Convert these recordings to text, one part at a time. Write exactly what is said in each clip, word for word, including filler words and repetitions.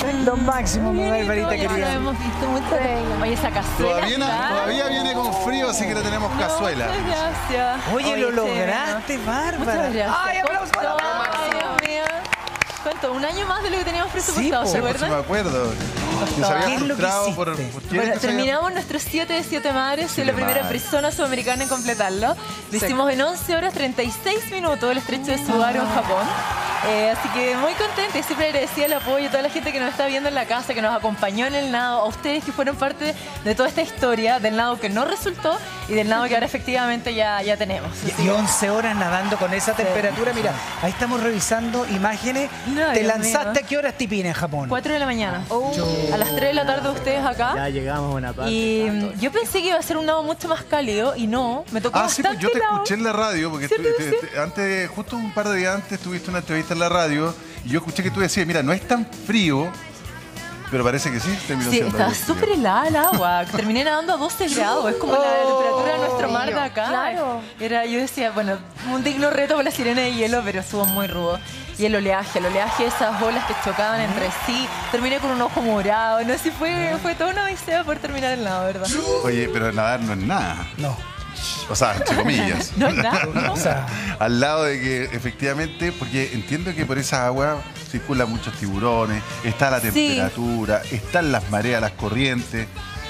Lo máximo, mi Barbarita querida. Hemos visto mucho. Oye, esa cazuela. Todavía, na- todavía viene con frío, así que le tenemos cazuela. Muchas gracias. Oye, lo lograste, Bárbara. Muchas gracias. Ay, aplausos para la Ay, Dios mío. ¿Cuánto? Un año más de lo que teníamos presupuestado, Sí, ¿se Sí, pues, sí acuerdan? me acuerdo. Que se ¿Qué había es lo que frustrado por, hiciste? por qué Bueno, que se había- terminamos nuestros siete de siete mares. Soy Siete la primera mares. persona sudamericana en completarlo. Lo hicimos en once horas treinta y seis minutos, el estrecho de Subaru en Japón. Eh, así que muy contenta y siempre agradecida el apoyo a toda la gente que nos está viendo en la casa, que nos acompañó en el nado, a ustedes que fueron parte de toda esta historia del nado que no resultó y del nado que ahora efectivamente ya, ya tenemos. Y- Así Y que- once horas nadando con esa temperatura. Mira, ahí estamos revisando imágenes. No, ¿Te Dios lanzaste mío. a qué horas, Tipín, en Japón? cuatro de la mañana. A las tres de la tarde ustedes acá. Ya llegamos a una parte. Y mm, yo pensé que iba a ser un nado mucho más cálido y no, me tocó Ah, sí, pues bastante yo te helado. escuché en la radio, porque ¿Cierto tú- que te- te- antes, justo un par de días antes, tuviste una entrevista en la radio y yo escuché que tú decías, mira, no es tan frío, pero parece que sí, terminó Sí, siendo estaba algo frío. súper helada el agua. Terminé nadando a doce grados. Es como la temperatura de nuestro mar de acá. Claro. Era, yo decía, bueno, un digno reto con la sirena de hielo, pero estuvo muy rudo. Y el oleaje, el oleaje, esas olas que chocaban entre sí. Terminé con un ojo morado. No sé, fue, fue toda una odisea poder terminar el nado, ¿verdad? Oye, pero nadar no es nada. No. O sea, entre comillas. No es nada, ¿no? O sea, Al lado de que efectivamente, porque entiendo que por esa agua circulan muchos tiburones, está la Sí. temperatura, están las mareas, las corrientes.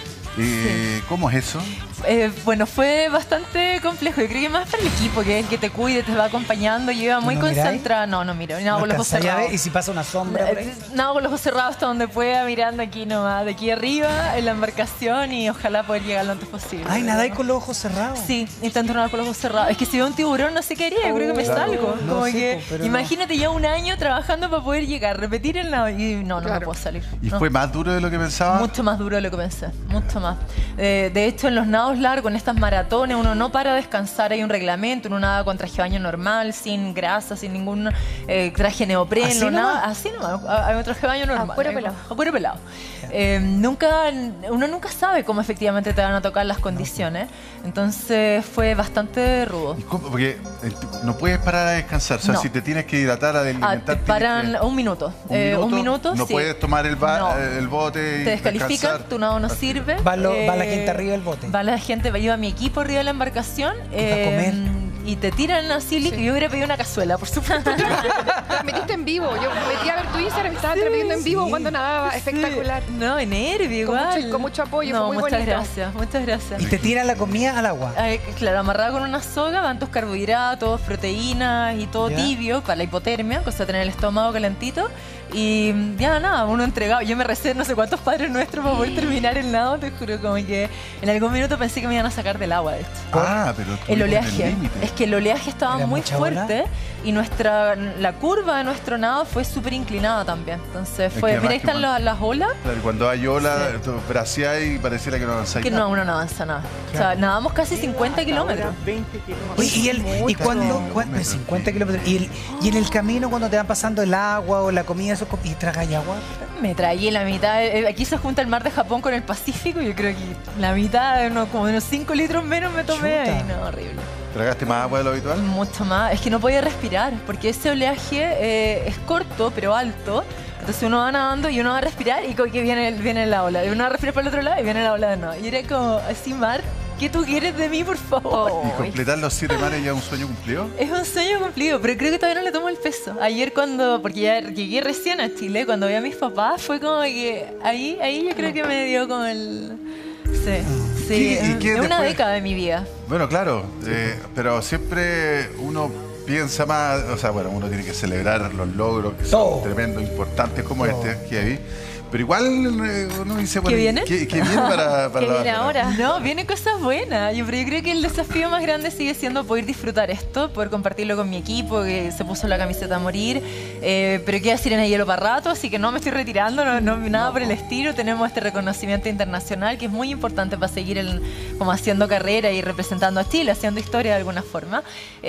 Eh, ¿Cómo es eso? Eh, bueno, fue bastante complejo. Yo creo que más para el equipo, que es el que te cuide, te va acompañando. Yo iba muy no miráis? concentrada. No, no miro. Nada no con los ojos alcanzáis a ver, cerrados. y si pasa una sombra por ahí. Nada con los ojos cerrados hasta donde pueda, mirando aquí nomás, de aquí arriba, en la embarcación y ojalá poder llegar lo antes posible. Ay, nadáis con los ojos cerrados. Sí, intento nadar con los ojos cerrados. Es que si veo un tiburón no sé qué haría, yo creo que me Claro. salgo. No, Como sí, que, po, pero imagínate ya un año trabajando para poder llegar, repetir el nado y no, no me puedo salir. ¿Y no. fue más duro de lo que pensaba? Mucho más duro de lo que pensé, mucho más. Eh, de hecho, en los nados largos, en estas maratones, uno no para a descansar, hay un reglamento, uno nada con traje de baño normal, sin grasa, sin ningún eh, traje neopreno, ¿Así nada. nomás? Así nomás, hay un traje de baño normal. cuero Hay- pelado. A cuero pelado. Eh, nunca, uno nunca sabe cómo efectivamente te van a tocar las condiciones, entonces fue bastante rudo. ¿Y cómo? Porque eh, no puedes parar a descansar. O sea, No. si te tienes que hidratar, a Ah, alimentar, te tienes paran que- un minuto. ¿Un Eh, minuto? un minuto, No sí. puedes tomar el, ba- No. el bote y Te descalifican, descansar. tu nado no sirve. Va lo- va la gente arriba del bote. Va la gente, iba mi equipo arriba de la embarcación. eh, comer? Y te tiran así líquido. Yo hubiera pedido una cazuela, por supuesto. Te metiste en vivo. Yo me metí a ver tu Instagram y estaba transmitiendo en vivo cuando nadaba. Espectacular. No, en nervio Con igual. mucho- con mucho apoyo, No, fue muy muchas bonito. gracias, muchas gracias. Y te tiran la comida al agua. Ay, claro, amarrado con una soga, van tus carbohidratos, proteínas y todo Ya. tibio para la hipotermia, cosa de tener el estómago calentito. Y ya nada, uno entregado. Yo me recé no sé cuántos padres nuestros para poder terminar el nado, te juro, como que en algún minuto pensé que me iban a sacar del agua de esto. Ah, pero tú El pones oleaje, límite. es que el oleaje estaba ¿Era muy mucha fuerte y nuestra la curva de nuestro nado fue súper inclinada también. Entonces Es fue, que mira, ahí además que están las, las olas. Claro, cuando hay ola, Sí. tú braceás y pareciera que no avanzáis Que nada. no, uno no avanza nada. O sea, nadamos casi cincuenta kilómetros. veinte kilómetros. Oye, y, el, y cuando, cuando- cincuenta kilómetros. Y, el- y en el camino, cuando te van pasando el agua o la comida, eso, y tragas agua. Me traí la mitad. eh, Aquí se junta el mar de Japón con el Pacífico. Yo creo que la mitad, de unos, como de unos cinco litros menos me tomé. Chuta. Ahí. No, horrible. ¿Tragaste más agua de lo habitual? Mucho más. Es que no podía respirar porque ese oleaje eh, es corto pero alto. Entonces uno va nadando y uno va a respirar y como que viene, viene la ola. Y uno va a respirar para el otro lado y viene la ola de nuevo. Y era como, así, mar, ¿qué tú quieres de mí, por favor? ¿Y completar los siete mares ya es un sueño cumplido? Es un sueño cumplido, pero creo que todavía no le tomo el peso. Ayer cuando, porque ya llegué recién a Chile, cuando vi a mis papás, fue como que ahí, ahí yo creo que me dio como el... Sí, sí, ¿Qué- y es- qué es una después? década de mi vida. Bueno, claro, eh, pero siempre uno piensa más, o sea, bueno, uno tiene que celebrar los logros que son Todo. tremendos, importantes como este que hay. Pero igual eh, uno dice, bueno, ¿Qué viene? ¿qué, qué viene para, para ¿Qué la viene Bárbara? ahora? No, vienen cosas buenas. Yo, pero yo creo que el desafío más grande sigue siendo poder disfrutar esto, poder compartirlo con mi equipo, que se puso la camiseta a morir. Eh, pero queda Sirena de Hielo para rato, así que no me estoy retirando, no, no, nada por el estilo. Tenemos este reconocimiento internacional que es muy importante para seguir el, como haciendo carrera y representando a Chile, haciendo historia de alguna forma.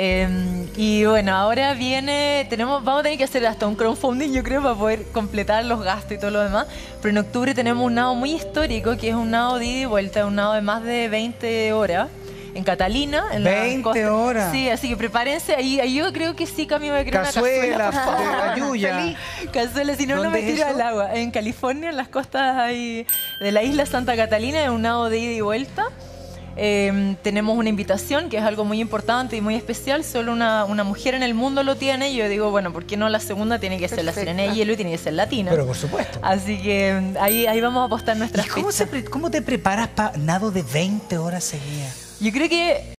Eh, y bueno, ahora viene, tenemos, vamos a tener que hacer hasta un crowdfunding, yo creo, para poder completar los gastos y todo lo demás. Pero en octubre tenemos un nado muy histórico, que es un nado de ida y vuelta, un nado de más de veinte horas. en Catalina. En veinte la costa. horas. Sí, así que prepárense. Ahí, ahí yo creo que sí, Cami, voy a crear Cazuela, una cazuela. de ayuya. Cazuela, si no, no ¿Dónde me es tiro eso? al agua. En California, en las costas ahí de la isla Santa Catalina, en un nado de ida y vuelta. Eh, tenemos una invitación que es algo muy importante y muy especial. Solo una, una mujer en el mundo lo tiene. Y yo digo, bueno, ¿por qué no la segunda tiene que ser la Perfecta. Sirena de Hielo y tiene que ser latina? Pero por supuesto. Así que ahí, ahí vamos a apostar nuestras ¿Y cómo, fichas. se pre- cómo te preparas para nado de veinte horas seguidas? Yo creo que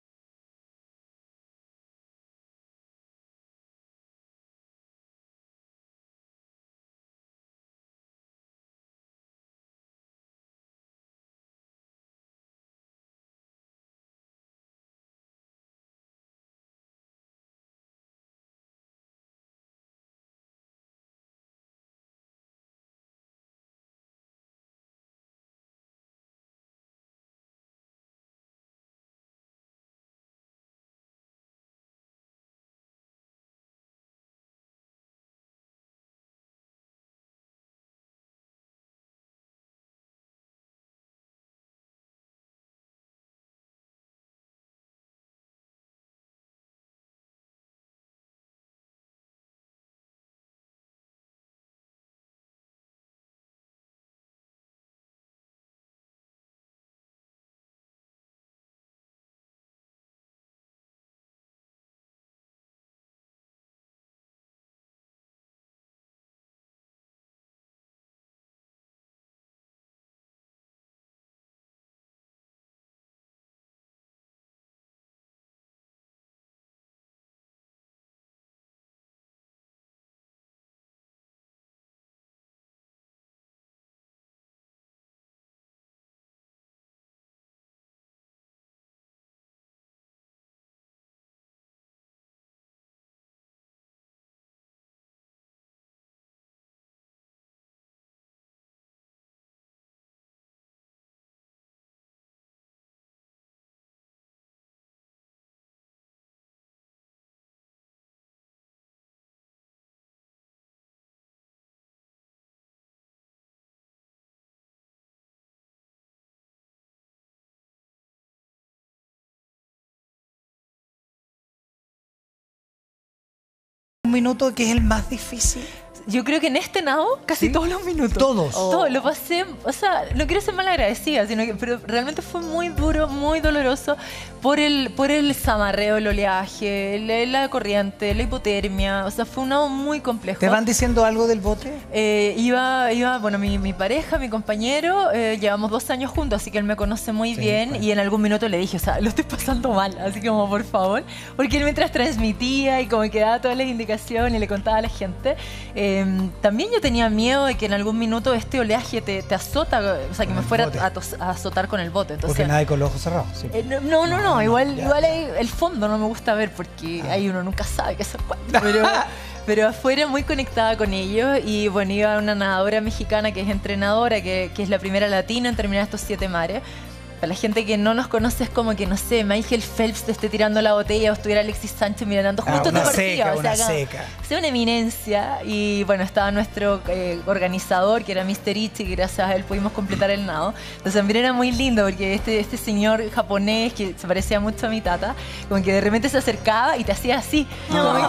Un minuto que es el más difícil. yo creo que en este nado casi ¿Sí? todos los minutos. Todos. Todo, lo pasé, o sea, no quiero ser mal agradecida, sino que, pero realmente fue muy duro, muy doloroso por el, por el zamarreo, el oleaje, la, la corriente, la hipotermia, o sea, fue un nado muy complejo. ¿Te van diciendo algo del bote? Eh, iba, iba, bueno, mi, mi pareja, mi compañero, eh, llevamos dos años juntos, así que él me conoce muy Sí, bien bueno. y en algún minuto le dije, o sea, lo estoy pasando mal, así como por favor, porque él mientras transmitía y como que daba todas las indicaciones y le contaba a la gente, eh, también yo tenía miedo de que en algún minuto este oleaje te, te azota, o sea, que Con me el fuera bote. a, tos- a azotar con el bote. Entonces, Porque nadie con los ojos cerrados. Sí. eh, no, no, no, no, No, igual, ya, igual ya. hay- el fondo no me gusta ver porque ahí uno nunca sabe qué se encuentra. Pero, pero afuera muy conectada con ellos y bueno, iba una nadadora mexicana que es entrenadora, que, que es la primera latina en terminar estos siete mares. Para la gente que no nos conoce es como que, no sé, Michael Phelps te esté tirando la botella o estuviera Alexis Sánchez mirando justo Ah, tu una partido. seca, o sea, una como- seca. sea una eminencia y bueno, estaba nuestro eh, organizador que era mister Ichi, que gracias a él pudimos completar el nado. Entonces también era muy lindo porque este, este señor japonés que se parecía mucho a mi tata, como que de repente se acercaba y te hacía así. Como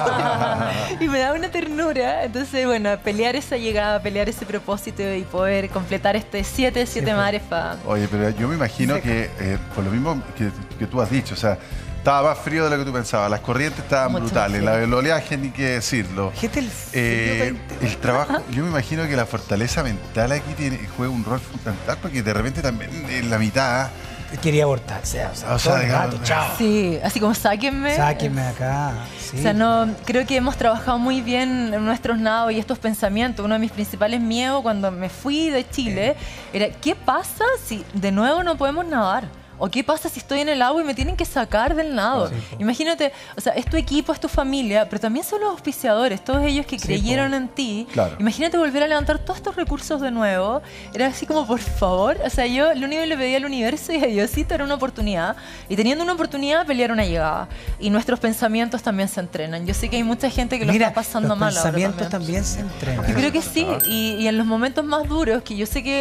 que- y me daba una ternura. Entonces, bueno, pelear esa llegada, pelear ese propósito y poder completar este siete, siete pues. mares para... Oye, pero yo me imagino que, eh, por lo mismo que, que tú has dicho, o sea, estaba más frío de lo que tú pensabas, las corrientes estaban Mucho brutales, más la, frío. el oleaje ni qué decirlo. Fíjate el frío Eh, veinte. el trabajo, yo me imagino que la fortaleza mental aquí tiene, juega un rol fundamental porque de repente también en la mitad, Quería abortar. O sea, o sea, O sea, todo el digamos, rato, chao. Sí, así como sáquenme. Sáquenme acá. Sí. O sea, no, creo que hemos trabajado muy bien en nuestros nados y estos pensamientos. Uno de mis principales miedos cuando me fui de Chile era, ¿qué pasa si de nuevo no podemos nadar? ¿O qué pasa si estoy en el agua y me tienen que sacar del nado? Sí, po. Imagínate, o sea, es tu equipo, es tu familia, pero también son los auspiciadores, todos ellos que Sí, creyeron po. en ti. Claro. Imagínate volver a levantar todos estos recursos de nuevo. Era así como, por favor. O sea, yo lo único que le pedí al universo y a Diosito era una oportunidad. Y teniendo una oportunidad, pelear una llegada. Y nuestros pensamientos también se entrenan. Yo sé que hay mucha gente que lo Mira, está pasando los mal ahora pensamientos también. también se entrenan. Yo creo que sí, y, y en los momentos más duros, que yo sé que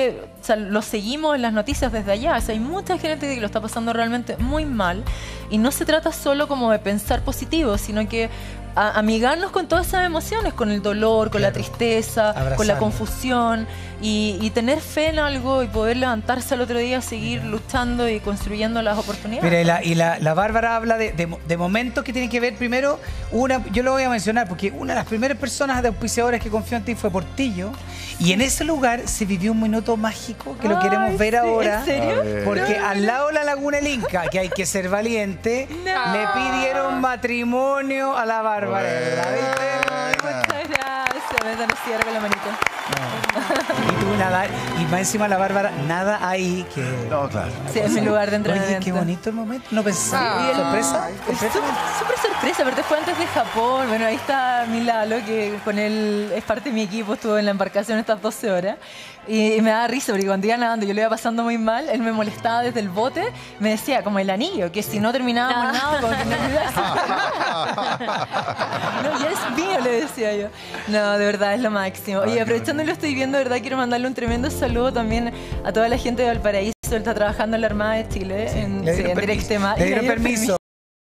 o sea, lo seguimos en las noticias desde allá. O sea, hay mucha gente que lo está pasando realmente muy mal. Y no se trata solo como de pensar positivo, sino que a, amigarnos con todas esas emociones, con el dolor, con Claro. la tristeza, con la Abrazarlo. confusión y, y tener fe en algo y poder levantarse al otro día, seguir luchando y construyendo las oportunidades. Mira, y la, y la, la Bárbara habla de, de, de momentos que tienen que ver primero, una, yo lo voy a mencionar porque una de las primeras personas de auspiciadores que confió en ti fue Portillo y en ese lugar se vivió un minuto mágico que lo Ay, queremos ver sí, ahora. ¿en serio? A ver. Porque al lado de la Laguna El Inca, que hay que ser valiente, No. le pidieron matrimonio a la Bárbara. ¿La viste? Buena. Muchas gracias. Me dan cierre con la manito. Y, tú nada, y más encima la Bárbara, nada ahí que... No, claro. Sí, es mi lugar de entrenamiento. Oye, qué bonito el momento. No pensaba. Ah. ¿Sorpresa? Es ¿Sorpresa? súper súper sorpresa, aparte fue antes de Japón. Bueno, ahí está mi Lalo, que con él es parte de mi equipo, estuvo en la embarcación estas doce horas. Y, y me daba risa, porque cuando iba nadando yo lo iba pasando muy mal, él me molestaba desde el bote, me decía, como el anillo, que si no terminábamos nada, como que no me iba a hacer nada. No, ya es mío, le decía yo. No, de verdad, es lo máximo. Ay, Oye, qué aprovechando y lo estoy viendo, de verdad quiero mandarle un tremendo saludo también a toda la gente de Valparaíso. Él está trabajando en la Armada de Chile, en, Le sí, dieron en permiso. Directema. Le Y dieron permiso.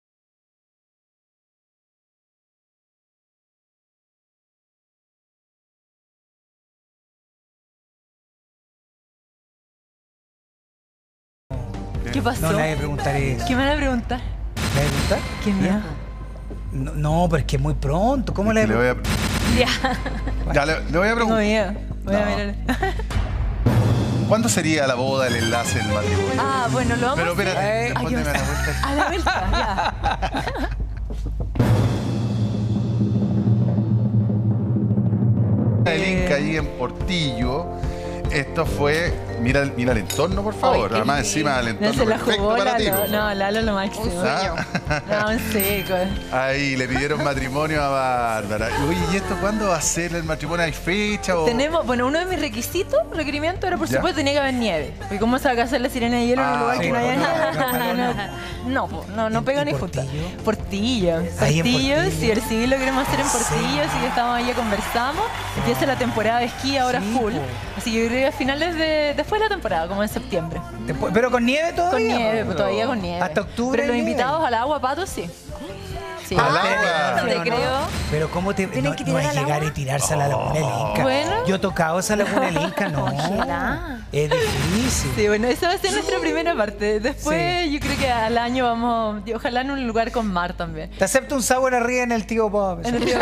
¿Qué pasó? No le voy a preguntar eso. ¿Qué me van a preguntar? ¿Le voy a preguntar? ¿Qué miedo? No, no, pero es que es muy pronto. ¿Cómo le Le voy a, Ya, ya, le, le voy a tengo preguntar. miedo. Voy a No. mirar. ¿Cuándo sería la boda, el enlace, el matrimonio? Ah, bueno, lo vamos Pero a hacer. espérate, Eh, respóndeme a la vuelta. A la vuelta, ya. El Inca ahí en Portillo. Esto fue. Mira, el- mira el entorno, por favor. Ay, qué Además, lindo. encima del No entorno se la perfecto jugó para ti. Lalo. pues. No, Lalo lo máximo. Un sueño. No, un seco. Ahí le pidieron matrimonio a Bárbara. Oye, ¿y esto cuándo va a ser el matrimonio? ¿Hay fecha o...? Tenemos, bueno, uno de mis requisitos, requerimientos, era por Ya. supuesto tenía que haber nieve. Porque cómo se va a hacer la sirena de hielo en un Ah, lugar que sí, no haya no, nada. no, no, No, no, po, no, no ¿Y- pega y ni junta. Portillo? Portillo. Ahí en Portillo, Portillo. sí, el civil lo queremos hacer en Sí. Portillo, así que estamos ahí, ya conversamos. Empieza la temporada de esquí ahora Sí, full. po. Así que yo creo que a finales de, después de la temporada, como en septiembre. Después- pero con nieve Con todavía. nieve, po. pues, todavía con nieve. Hasta octubre Pero los hay nieve. invitados al agua, Pato, sí. Sí. ¿Al Ah, agua? pero Te no, creo. Pero ¿cómo te ¿Tienen no, que no tirar es al llegar agua? y tirarse a la Laguna del Inca? Bueno. Yo he tocado esa Laguna del Inca, no. Ojalá. Es difícil. Sí, bueno, esa va a ser nuestra primera parte. Después Sí. yo creo que al año vamos, y ojalá en un lugar con mar también. Te acepto un sabor arriba en el tío Bob. En el tío- No,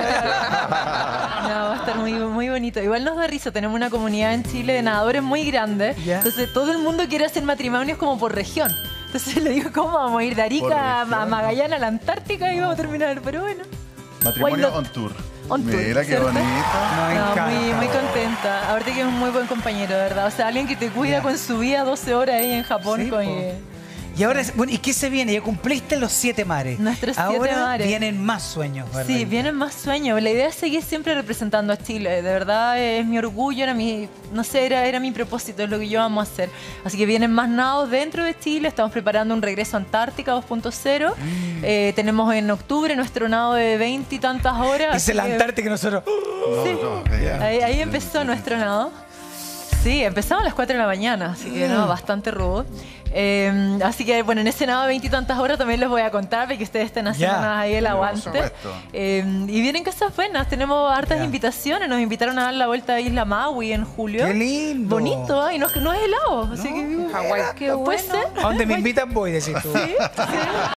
va a estar muy, muy bonito. Igual nos da risa, tenemos una comunidad en Chile de nadadores muy grande. Ya. Entonces todo el mundo quiere hacer matrimonios como por región. Entonces le digo, ¿cómo vamos a ir de Por Arica a región, Magallanes, a la Antártica y vamos a terminar? Pero bueno. Matrimonio Why on not? tour. On tour, Mira qué ¿cierto? bonito. No, me No, encanta. muy, muy contenta. Aparte que es un muy buen compañero, de verdad. O sea, alguien que te cuida Ya. con su vida doce horas ahí en Japón. Sí, con, po. eh, Y ahora, es- bueno, ¿y qué se viene? Ya cumpliste los siete mares. Nuestros siete ahora mares. vienen más sueños, ¿verdad? Sí, vienen más sueños. La idea es seguir siempre representando a Chile. De verdad es mi orgullo, era mi, no sé, era, era mi propósito, es lo que yo amo hacer. Así que vienen más nados dentro de Chile. Estamos preparando un regreso a Antártica dos punto cero. Mm. Eh, tenemos en octubre nuestro nado de veinte y tantas horas. Dice así la que- Antártica y nosotros... No, Sí. no, ya. Ahí, ahí empezó nuestro nado. Sí, empezamos a las cuatro de la mañana, así que Mm. no, bastante rudo. Eh, así que bueno, en ese nado de veinte y tantas horas también les voy a contar para que ustedes estén haciendo Ya. ahí el Por aguante. supuesto. Eh, y vienen cosas buenas, tenemos hartas Ya. invitaciones, nos invitaron a dar la vuelta a Isla Maui en julio. ¡Qué lindo! Bonito, ¿eh? y no, no es helado, así que Hawái. qué bueno. Qué bueno. ¿A dónde me invitan voy, decís tú? Sí, sí.